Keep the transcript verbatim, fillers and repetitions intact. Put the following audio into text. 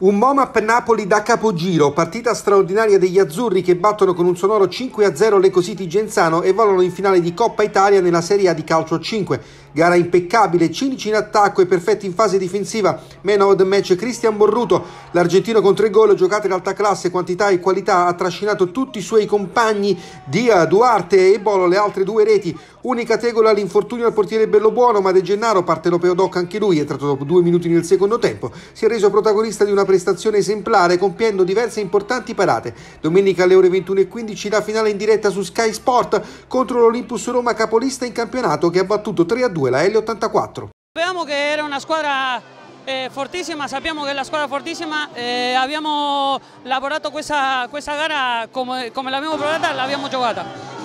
Un Momap Napoli da capogiro, partita straordinaria degli azzurri che battono con un sonoro cinque a zero l'Ecocity Genzano e volano in finale di Coppa Italia nella Serie A di calcio a cinque. Gara impeccabile, cinici in attacco e perfetti in fase difensiva. Man of the match Cristian Borruto, l'argentino con tre gol giocati in alta classe, quantità e qualità, ha trascinato tutti i suoi compagni Dia, Duarte e Bolo le altre due reti. Unica tegola l'infortunio al portiere Bellobuono, ma De Gennaro, parte Lopeo Doc anche lui, è entrato dopo due minuti nel secondo tempo, si è reso protagonista di una prestazione esemplare compiendo diverse importanti parate. Domenica alle ore ventuno e quindici la finale in diretta su Sky Sport contro l'Olympus Roma, capolista in campionato, che ha battuto tre a due la L ottantaquattro. Sapevamo che era una squadra eh, fortissima, sappiamo che è la squadra fortissima, eh, abbiamo lavorato questa, questa gara come, come l'abbiamo provata e l'abbiamo giocata.